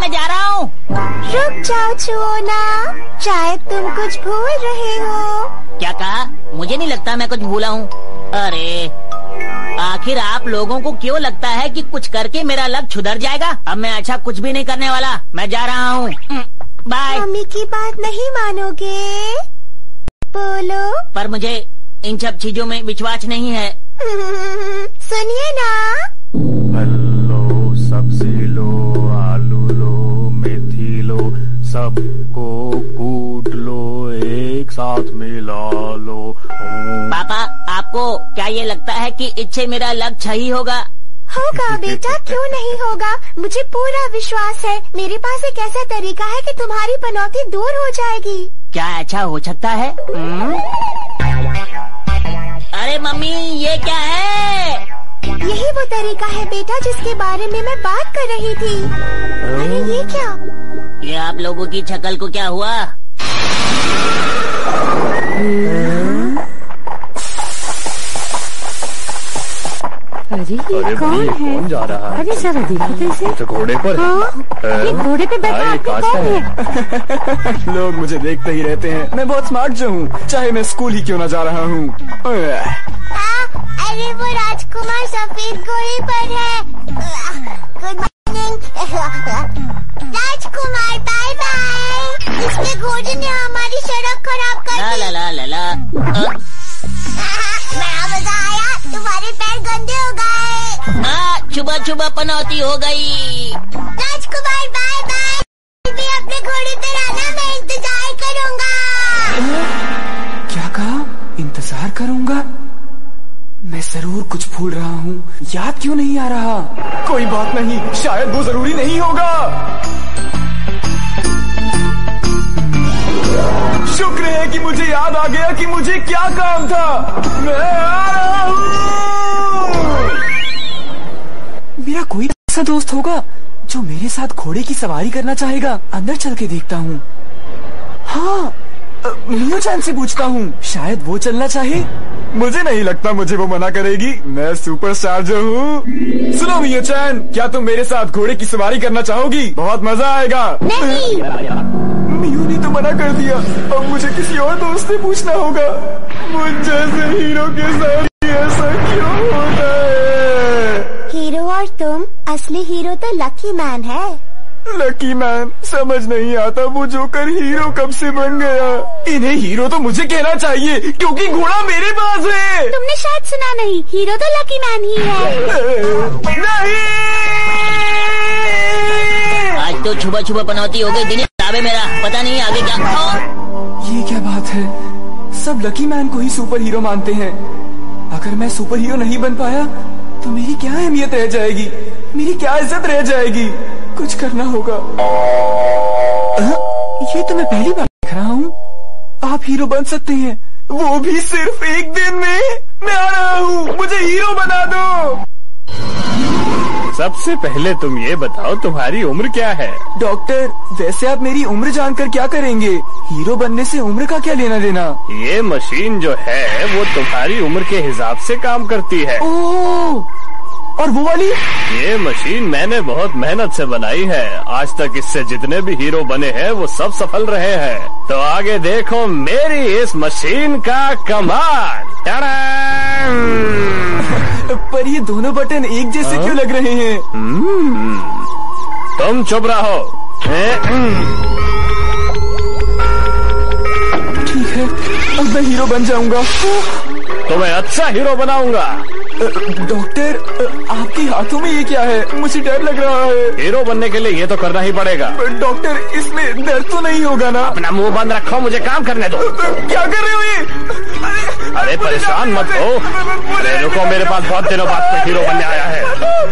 मैं जा रहा हूँ। रुक जाओ चुओना, शायद तुम कुछ भूल रहे हो। क्या कहा? मुझे नहीं लगता मैं कुछ भूला हूँ। अरे आखिर आप लोगों को क्यों लगता है कि कुछ करके मेरा लक सुधर जाएगा? अब मैं अच्छा कुछ भी नहीं करने वाला, मैं जा रहा हूँ। बाय। मम्मी की बात नहीं मानोगे? बोलो। पर मुझे इन सब चीजों में विश्वास नहीं है। सुनिए ना। लो, सब्जी लो, आलू लो, मेथी लो, सबको कूट लो, एक साथ मिला लो। पापा, आपको क्या ये लगता है कि इससे मेरा लक सही होगा? होगा बेटा, क्यों नहीं होगा। मुझे पूरा विश्वास है। मेरे पास एक ऐसा तरीका है कि तुम्हारी पनौती दूर हो जाएगी। क्या ऐसा हो सकता है? अरे मम्मी, ये क्या है? यही वो तरीका है बेटा जिसके बारे में मैं बात कर रही थी। अरे ये क्या? ये आप लोगों की शक्ल को क्या हुआ? अरे ये कौन है? कौन जा रहा है? अरे जरा देखो कैसे। तो घोड़े पर हाँ, ये घोड़े पे बैठा आदमी कौन है? लोग मुझे देखते ही रहते हैं। मैं बहुत स्मार्ट जो हूँ, चाहे मैं स्कूल ही क्यों न जा रहा हूँ। अरे वो राजकुमार सफेद घोड़े पर है। Good morning Rajkumar, bye bye. इसके घोड़े ने हमारी सड़क खराब कर दी। ला ला ला ला। बड़ा मजा आया, तुम्हारे पैर गंदे हो गए। चुबा चुबा पनौती हो गई। Rajkumar bye bye. भी अपने घोड़े पर आना, मैं इंतजार करूँगा। क्या कहा? इंतजार करूँगा? मैं जरूर कुछ भूल रहा हूँ, याद क्यों नहीं आ रहा? कोई बात नहीं, शायद वो जरूरी नहीं होगा। शुक्र है कि मुझे याद आ गया कि मुझे क्या काम था। मैं आ रहा हूँ। मेरा कोई ऐसा दोस्त होगा जो मेरे साथ घोड़े की सवारी करना चाहेगा। अंदर चल के देखता हूँ। हाँ, मियो चैन से पूछता हूँ, शायद वो चलना चाहे। मुझे नहीं लगता मुझे वो मना करेगी। मैं सुपरस्टार जो हूँ। सुनो मियो चैन, क्या तुम मेरे साथ घोड़े की सवारी करना चाहोगी? बहुत मजा आएगा। नहीं। मियो ने तो मना कर दिया। अब मुझे किसी और दोस्त से पूछना होगा। मुझ जैसे हीरो के साथ ऐसा क्यों होता है? हीरो और तुम, असली हीरो तो लकी मैन है। Lucky man? समझ नहीं आता वो जोकर हीरो कब से बन गया। इन्हें हीरो तो मुझे कहना चाहिए क्योंकि घोड़ा मेरे पास है। तुमने शायद सुना नहीं, हीरो तो लकी मैन ही है। नहीं, आज तो छुपा छुपा पनौती हो गई। दिन है मेरा, पता नहीं आगे क्या। ये क्या बात है? सब लकी मैन को ही सुपर हीरो मानते हैं। अगर मैं सुपर हीरो नहीं बन पाया तो मेरी क्या अहमियत रह जाएगी, मेरी क्या इज्जत रह जाएगी। कुछ करना होगा। ये तो मैं पहली बार देख रहा हूँ। आप हीरो बन सकते हैं, वो भी सिर्फ एक दिन में। मैं आ रहा हूँ, मुझे हीरो बना दो। सबसे पहले तुम ये बताओ तुम्हारी उम्र क्या है? डॉक्टर, वैसे आप मेरी उम्र जानकर क्या करेंगे? हीरो बनने से उम्र का क्या लेना देना? ये मशीन जो है वो तुम्हारी उम्र के हिसाब से काम करती है। ओह, और वो वाली? ये मशीन मैंने बहुत मेहनत से बनाई है। आज तक इससे जितने भी हीरो बने हैं वो सब सफल रहे हैं। तो आगे देखो मेरी इस मशीन का कमाल। पर ये दोनों बटन एक जैसे क्यों लग रहे हैं? तुम चुप रहो। ठीक है, अब मैं हीरो बन जाऊंगा। तुम्हें अच्छा हीरो बनाऊंगा। डॉक्टर, आपके हाथों में ये क्या है? मुझे डर लग रहा है। हीरो बनने के लिए ये तो करना ही पड़ेगा। डॉक्टर, इसमें दर्द तो नहीं होगा ना? अपना मुंह बंद रखो, मुझे काम करने दो। क्या कर रहे हो ये? अरे परेशान मत हो। अरे रुको, मेरे पास बहुत दिनों बाद कोई हीरो बनने आया है।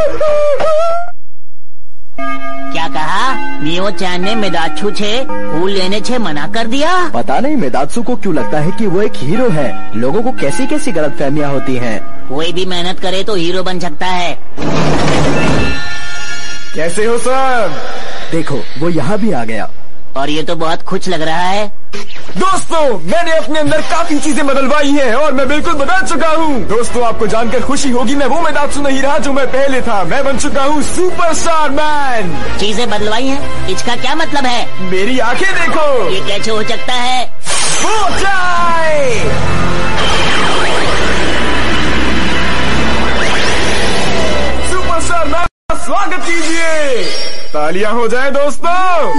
क्या कहा? मियो चैन ने मेदात्सु से फूल लेने से मना कर दिया। पता नहीं मेदात्सु को क्यों लगता है कि वो एक हीरो है। लोगों को कैसी कैसी गलतफहमियां होती हैं। कोई भी मेहनत करे तो हीरो बन सकता है। कैसे हो सर? देखो, वो यहाँ भी आ गया। और ये तो बहुत खुश लग रहा है। दोस्तों, मैंने अपने अंदर काफी चीजें बदलवाई हैं और मैं बिल्कुल बदल चुका हूँ। दोस्तों, आपको जानकर खुशी होगी, मैं वो मैदात्सु नहीं रहा जो मैं पहले था। मैं बन चुका हूँ सुपरस्टार मैन। चीजें बदलवाई हैं? इसका क्या मतलब है? मेरी आंखें देखो। ये कैसे हो सकता है? सुपरस्टार मैन, स्वागत कीजिए। तालियां हो जाए दोस्तों।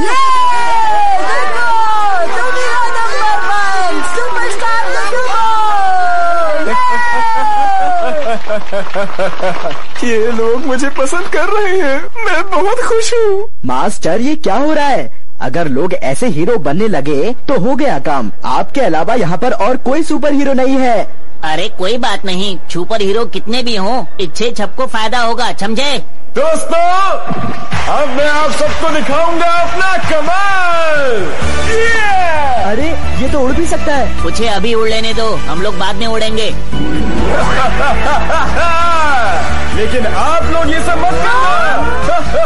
ये लोग मुझे पसंद कर रहे हैं, मैं बहुत खुश हूँ। मास्टर, ये क्या हो रहा है? अगर लोग ऐसे हीरो बनने लगे तो हो गया काम। आपके अलावा यहाँ पर और कोई सुपर हीरो नहीं है। अरे कोई बात नहीं, सुपर हीरो कितने भी हों, इच्छे सबको फायदा होगा, समझे? दोस्तों, अब मैं आप सबको दिखाऊंगा अपना कमाल। अरे ये तो उड़ भी सकता है। उसे अभी उड़ लेने दो, हम लोग बाद में उड़ेंगे। लेकिन आप लोग ये सब मत करना।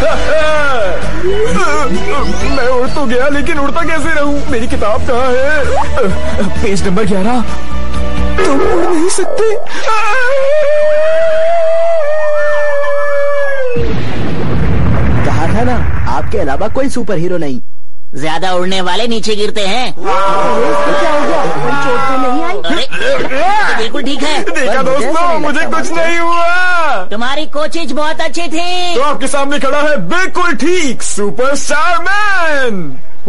मैं उड़ तो गया, लेकिन उड़ता कैसे रहूं? मेरी किताब कहाँ है? Page number 11। तुम उड़ नहीं सकते। कहा था ना, आपके अलावा कोई सुपर हीरो नहीं। ज्यादा उड़ने वाले नीचे गिरते हैं। क्या हो गया? कोई चोट तो नहीं आई? अरे बिल्कुल ठीक है। देखा दोस्तों, मुझे कुछ नहीं हुआ। तुम्हारी कोशिश बहुत अच्छी थी। तो आपके सामने खड़ा है बिल्कुल ठीक सुपरस्टार मैन।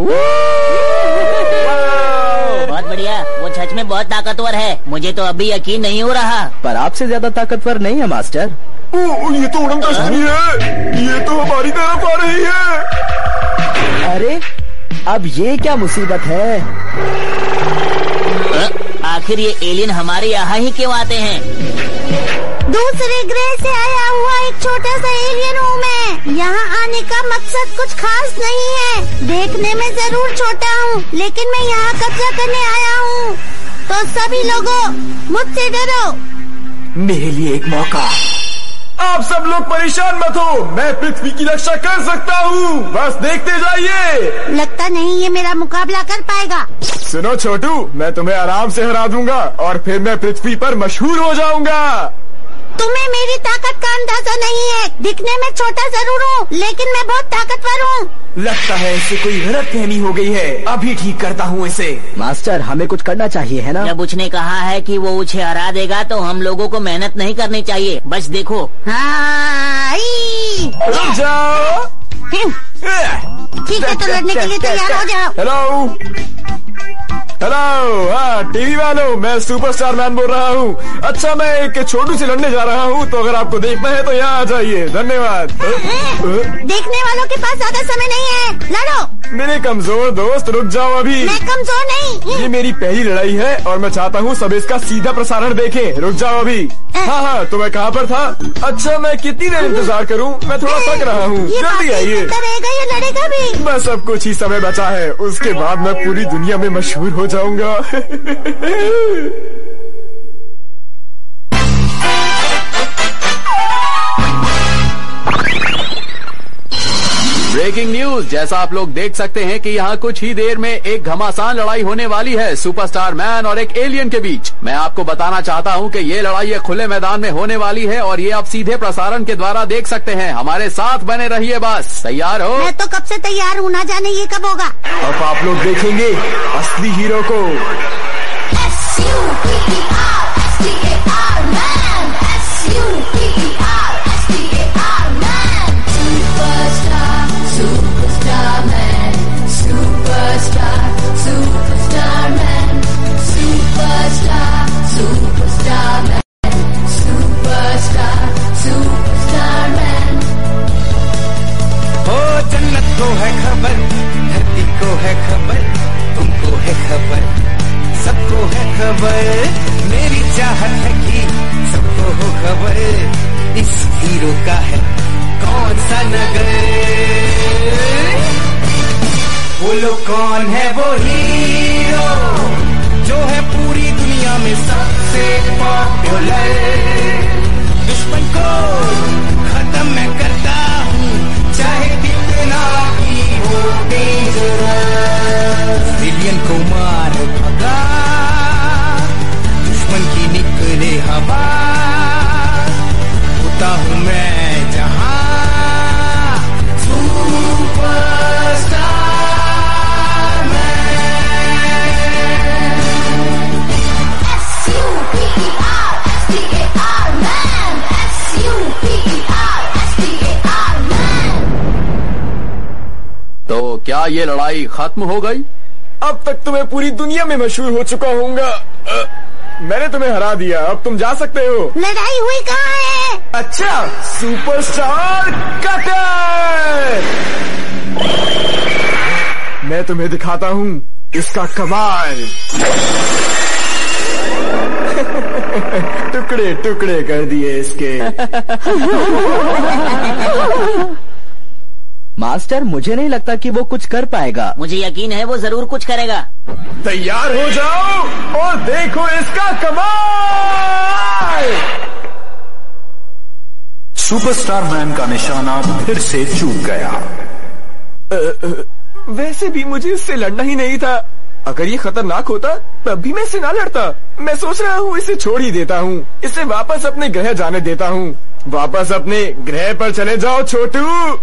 बहुत बढ़िया, वो सच में बहुत ताकतवर है। मुझे तो अभी यकीन नहीं हो रहा। पर आपसे ज्यादा ताकतवर नहीं है मास्टर। ये तो उड़न कश्ती है, ये तो हमारी तरफ आ रही है। अरे अब ये क्या मुसीबत है? आखिर ये एलियन हमारे यहाँ ही क्यों आते हैं? दूसरे ग्रह से आया हुआ एक छोटा सा एलियन हूँ मैं। यहाँ आने का मकसद कुछ खास नहीं है। देखने में जरूर छोटा हूँ, लेकिन मैं यहाँ कब्जा करने आया हूँ। तो सभी लोगों, मुझसे डरो। मेरे लिए एक मौका। आप सब लोग परेशान मत हो, मैं पृथ्वी की रक्षा कर सकता हूँ। बस देखते जाइए। लगता नहीं ये मेरा मुकाबला कर पाएगा। सुनो छोटू, मैं तुम्हें आराम से हरा दूंगा और फिर मैं पृथ्वी पर मशहूर हो जाऊंगा। तुम्हें मेरी ताकत का अंदाजा नहीं है। दिखने में छोटा जरूर हूँ, लेकिन मैं बहुत ताकतवर हूँ। लगता है इसे कोई गलतफहमी हो गई है। अभी ठीक करता हूँ इसे। मास्टर, हमें कुछ करना चाहिए, है ना? जब उसने कहा है कि वो उसे हरा देगा, तो हम लोगों को मेहनत नहीं करनी चाहिए। बस देखो। हाँ, रुक जाओ। ठीक है, तो लड़ने के लिए तैयार हो जाओ। हेलो हेलो, हाँ टीवी वालों, मैं सुपरस्टार मैन बोल रहा हूँ। अच्छा, मैं एक छोटू से लड़ने जा रहा हूँ, तो अगर आपको देखना है तो यहाँ आ जाइए। धन्यवाद। देखने वालों के पास ज्यादा समय नहीं है, लड़ो। मेरे कमजोर दोस्त, रुक जाओ अभी। मैं कमजोर नहीं। ये मेरी पहली लड़ाई है और मैं चाहता हूँ सब इसका सीधा प्रसारण देखें। रुक जाओ अभी। हाँ, तो मैं कहाँ पर था? अच्छा, मैं कितनी देर इंतजार करूँ? मैं थोड़ा थक रहा हूँ, जल्दी आइए। ये लड़ेगा भी। बस अब कुछ ही समय बचा है, उसके बाद मैं पूरी दुनिया में मशहूर हो जाऊंगा। ब्रेकिंग न्यूज, जैसा आप लोग देख सकते हैं कि यहाँ कुछ ही देर में एक घमासान लड़ाई होने वाली है सुपरस्टार मैन और एक एलियन के बीच। मैं आपको बताना चाहता हूँ कि ये लड़ाई एक खुले मैदान में होने वाली है और ये आप सीधे प्रसारण के द्वारा देख सकते हैं। हमारे साथ बने रहिए। बस तैयार हो? मैं तो कब से तैयार हूँ, ना जाने ये कब होगा। अब आप लोग देखेंगे असली हीरो को। को है खबर, धरती को है खबर, तुमको है खबर, सबको है खबर। मेरी चाहत है कि सबको हो खबर, इस हीरो का है कौन सा नगर। बोलो कौन है वो हीरो जो है पूरी दुनिया में सबसे पॉपुलर। दुश्मन को खत्म मैं करता हूँ, चाहे कितना ही हो डेंजरस। हूँ मैं जहाँ सुपरस्टार मैन। तो क्या ये लड़ाई खत्म हो गई? अब तक तो मैं पूरी दुनिया में मशहूर हो चुका हूँगा। मैंने तुम्हें हरा दिया, अब तुम जा सकते हो। लड़ाई हुई कहाँ है? अच्छा, सुपरस्टार कटर, मैं तुम्हें दिखाता हूँ इसका कमाल। टुकड़े टुकड़े कर दिए इसके। मास्टर, मुझे नहीं लगता कि वो कुछ कर पाएगा। मुझे यकीन है वो जरूर कुछ करेगा। तैयार हो जाओ और देखो इसका कमाल। सुपरस्टार मैन का निशाना फिर से चूक गया। वैसे भी मुझे इससे लड़ना ही नहीं था। अगर ये खतरनाक होता तब भी मैं इससे ना लड़ता। मैं सोच रहा हूँ इसे छोड़ ही देता हूँ, इसे वापस अपने ग्रह जाने देता हूँ। वापस अपने ग्रह पर चले जाओ छोटू।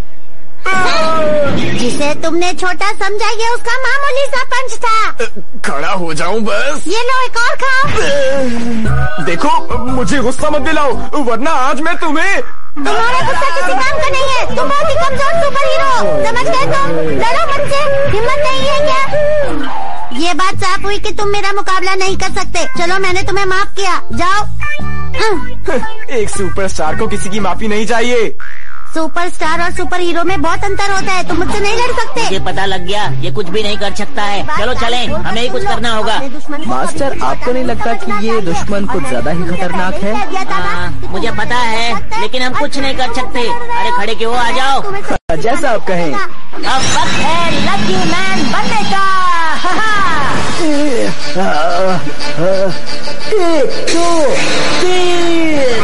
जिसे तुमने छोटा समझा ये उसका मामूली सा पंच था। खड़ा हो जाऊं बस। ये लो एक और खाओ। देखो, मुझे गुस्सा मत दिलाओ वरना आज मैं तुम्हें। तुम्हारा गुस्सा किसी काम का नहीं है। तुम बहुत ही कमजोर सुपर हीरो, समझ गए तुम? लड़ो मुझसे, हिम्मत नहीं है क्या? ये बात साफ हुई कि तुम मेरा मुकाबला नहीं कर सकते। चलो, मैंने तुम्हें माफ किया, जाओ। एक सुपरस्टार को किसी की माफी नहीं चाहिए। सुपरस्टार और सुपर हीरो में बहुत अंतर होता है। तुम मुझसे नहीं लड़ सकते। मुझे पता लग गया, ये कुछ भी नहीं कर सकता है। चलो चलें, हमें ही कुछ करना होगा। मास्टर, आपको नहीं लगता कि ये दुश्मन कुछ ज्यादा ही खतरनाक है? मुझे पता है, लेकिन हम कुछ नहीं कर सकते। अरे खड़े क्यों, आ जाओ। जैसा आप कहें। अब वक्त है लकी मैन बनने का। 1 2 3।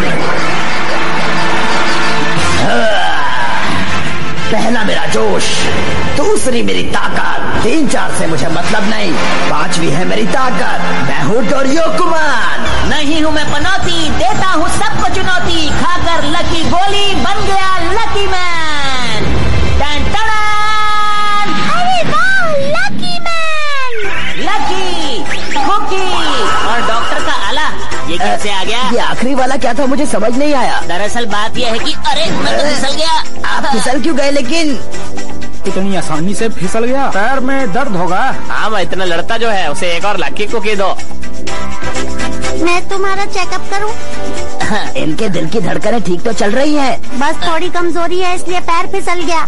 पहला मेरा जोश, दूसरी मेरी ताकत, 3 4 से मुझे मतलब नहीं, 5वीं है मेरी ताकत। मैं हूँ डोरियोकुमान। नहीं हूँ मैं पनौती, देता हूँ सबको चुनौती। खाकर लकी गोली बन गया लकी मैन। अरे वाह, लकी मैन। लकी कुकी और डॉक्टर का आला, ये कैसे आ गया? ये आखिरी वाला क्या था, मुझे समझ नहीं आया। दरअसल बात यह है कि अरे मैं तो फिसल गया। आप फिसल क्यों गए? लेकिन इतनी आसानी से फिसल गया, पैर में दर्द होगा। हाँ, मैं इतना लड़ता जो है उसे एक और लकी कुकी दो। मैं तुम्हारा चेकअप करूं? इनके दिल की धड़कनें ठीक तो चल रही है, बस थोड़ी कमजोरी है इसलिए पैर फिसल गया।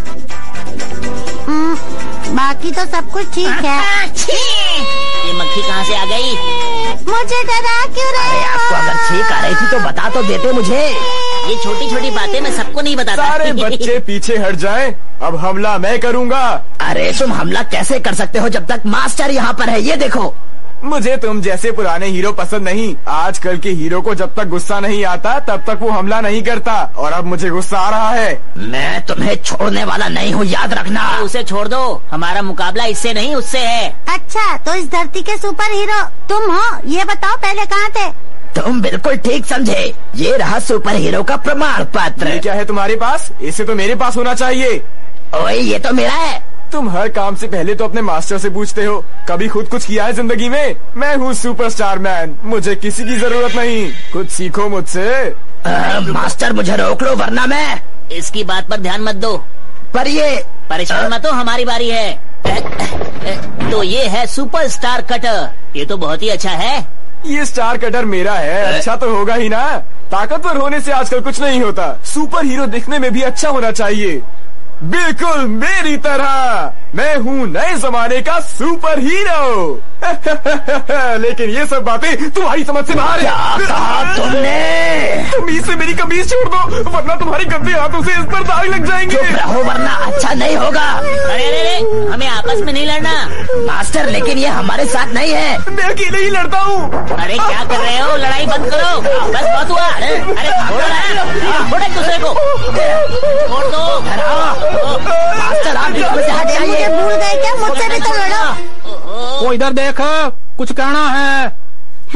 बाकी तो सब कुछ ठीक है। ये मक्खी कहाँ से आ गई? मुझे डरा क्यों रहे हो? आपको अगर छींक आ रही थी तो बता तो देते मुझे। ये छोटी छोटी बातें मैं सबको नहीं बताता। सारे बच्चे पीछे हट जाएं, अब हमला मैं करूँगा। अरे तुम हमला कैसे कर सकते हो जब तक मास्टर यहाँ पर है? ये देखो। मुझे तुम जैसे पुराने हीरो पसंद नहीं। आजकल के हीरो को जब तक गुस्सा नहीं आता तब तक वो हमला नहीं करता, और अब मुझे गुस्सा आ रहा है। मैं तुम्हें छोड़ने वाला नहीं हूँ, याद रखना। उसे छोड़ दो, हमारा मुकाबला इससे नहीं उससे है। अच्छा, तो इस धरती के सुपर हीरो तुम हो? ये बताओ पहले कहाँ थे? तुम बिल्कुल ठीक समझे। ये रहा सुपर हीरो का प्रमाण पत्र। ये क्या है तुम्हारे पास? इसे तो मेरे पास होना चाहिए। ओए, ये तो मेरा है। तुम हर काम से पहले तो अपने मास्टर से पूछते हो, कभी खुद कुछ किया है जिंदगी में? मैं हूँ सुपरस्टार मैन, मुझे किसी की जरूरत नहीं। कुछ सीखो मुझसे। मास्टर मुझे रोक लो वरना मैं। इसकी बात पर ध्यान मत दो। पर ये परेशान मत हो, हमारी बारी है। तो ये है सुपरस्टार कटर। ये तो बहुत ही अच्छा है। ये स्टार कटर मेरा है, अच्छा तो होगा ही ना। ताकतवर होने से आजकल कुछ नहीं होता। सुपर हीरो दिखने में भी अच्छा होना चाहिए, बिल्कुल मेरी तरह। मैं हूँ नए जमाने का सुपर हीरो। लेकिन ये सब बातें तुम्हारी समझ से बाहर है। क्या कहा तुमने? तुम इससे मेरी कमीज छोड़ दो वरना तुम्हारे गंदे हाथों से इस पर दाग लग जाएंगे। चुप रहो वरना अच्छा नहीं होगा। अरे अरे, हमें आपस में नहीं लड़ना। मास्टर, लेकिन ये हमारे साथ नहीं है। मैं अकेले ही लड़ता हूँ। अरे क्या कर रहे हो? लड़ाई बंद करो, बस बहुत हुआ। अरे छोड़ो एक दूसरे को, छोड़ दो। मास्टर, आप बीच में से हट जाइए। भूल गए क्या? मुझसे भी तो लड़ो। वो इधर देख, कुछ कहना है।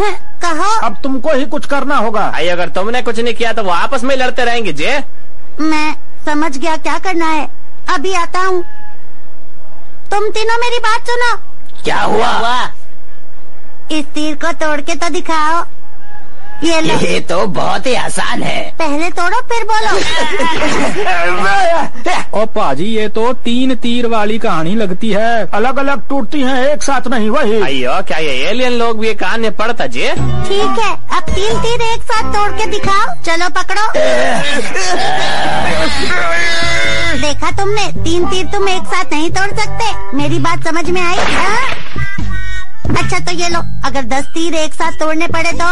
कहो। अब तुमको ही कुछ करना होगा। भाई अगर तुमने कुछ नहीं किया तो वो आपस में लड़ते रहेंगे जे। मैं समझ गया क्या करना है, अभी आता हूँ। तुम तीनों मेरी बात सुनो। क्या हुआ? इस तीर को तोड़ के तो दिखाओ। ये लो। ये तो बहुत ही आसान है। पहले तोड़ो फिर बोलो। ओ पाजी, ये तो 3 तीर वाली कहानी लगती है, अलग अलग टूटती हैं, एक साथ नहीं। वही अयो, क्या ये एलियन लोग भी ये कान में पड़ता जे? ठीक है, अब 3 तीर एक साथ तोड़ के दिखाओ। चलो पकड़ो। देखा तुमने, 3 तीर तुम एक साथ नहीं तोड़ सकते। मेरी बात समझ में आई? अच्छा तो ये लो, अगर 10 तीर एक साथ तोड़ने पड़े तो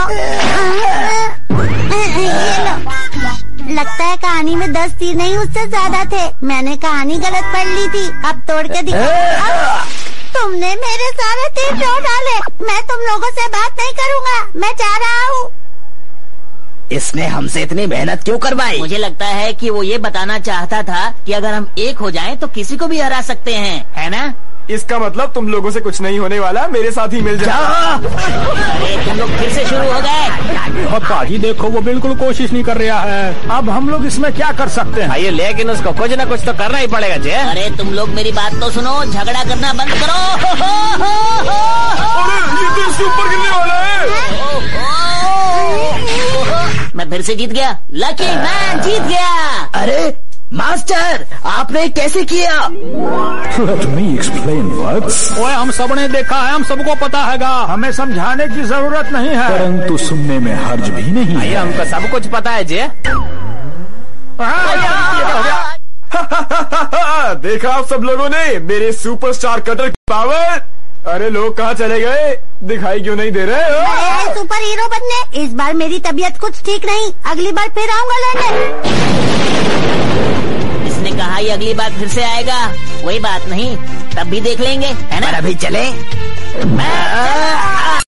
ये लो। लगता है कहानी में 10 तीर नहीं, उससे ज्यादा थे। मैंने कहानी गलत पढ़ ली थी। अब तोड़ के दिखा। तुमने मेरे सारे तीर तोड़ डाले। मैं तुम लोगों से बात नहीं करूँगा, मैं जा रहा हूँ। इसने हमसे इतनी मेहनत क्यों करवाई? मुझे लगता है कि वो ये बताना चाहता था कि अगर हम एक हो जाएं तो किसी को भी हरा सकते हैं, है ना? इसका मतलब तुम लोगों से कुछ नहीं होने वाला, मेरे साथ ही मिल जाओ। अरे तुम लोग फिर से शुरू हो गए। और पाजी देखो, वो बिल्कुल कोशिश नहीं कर रहा है। अब हम लोग इसमें क्या कर सकते हैं? भाई लेकिन उसको कुछ न कुछ तो करना ही पड़ेगा जे। अरे तुम लोग मेरी बात तो सुनो, झगड़ा करना बंद करो। अरे ये तो इसके ऊपर गिरने वाला है। मैं फिर से जीत गया। लकी मैन जीत गया। अरे मास्टर, आपने कैसे किया? Let me explain, Bugs. ओए, हम सबने देखा है, हम सबको पता हैगा। हमें समझाने की जरूरत नहीं है, परंतु सुनने में हर्ज भी नहीं है। हमको सब कुछ पता है जे। देखा आप सब लोगों ने मेरे सुपरस्टार कटर की पावर। अरे लोग कहाँ चले गए, दिखाई क्यों नहीं दे रहे? मैं सुपर हीरो बनने। इस बार मेरी तबीयत कुछ ठीक नहीं, अगली बार फिर आऊंगा लड़ने। इसने कहा ये अगली बार फिर से आएगा। कोई बात नहीं, तब भी देख लेंगे, है ना? अभी चले।